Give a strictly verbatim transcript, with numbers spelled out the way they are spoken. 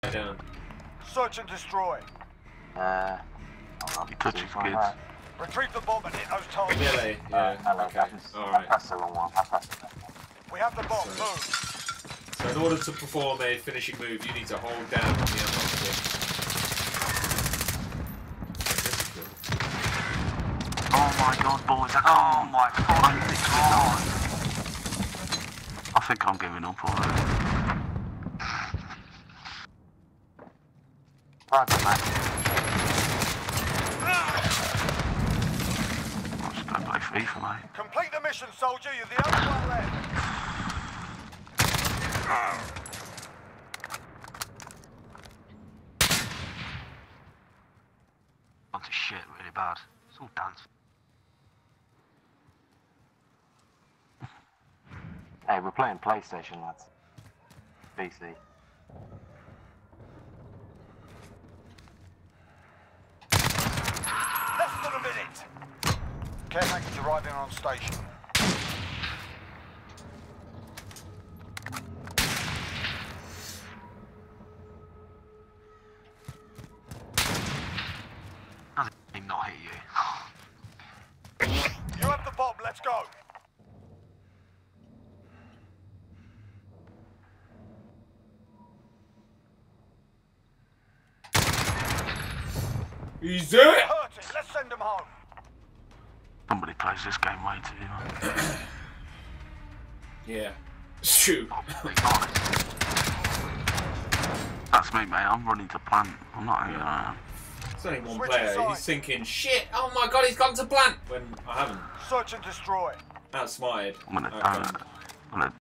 down. Search and destroy. Uh, You touch your kids. Retrieve the bomb and hit those targets. Melee, yeah. Uh, Okay. I Alright. passed the wrong one. I passed it. We have the bomb. So- Move. So in order to perform a finishing move, you need to hold down on the unlock stick. Oh my god, boys, I can't. Oh my fucking god. I think I'm giving up already. Right, man. I just don't play FIFA, mate. Complete the mission, soldier. You're the only one left. Bunch of shit, really bad. It's all dance. Hey, we're playing PlayStation, lads. P C. Less than a minute. Caretaker's arriving on station. How did he not hit you? You have the bomb. Let's go. Easy! Hurt him. Let's send him home. Somebody plays this game way too much. Yeah. Shoot. Be honest. That's me, mate. I'm running to plant. I'm not hanging around. It's only one Switch player. inside. He's thinking, shit, oh my god, he's gone to plant! When I haven't. Search and destroy. Outsmarted. I'm gonna, Okay. uh, I'm gonna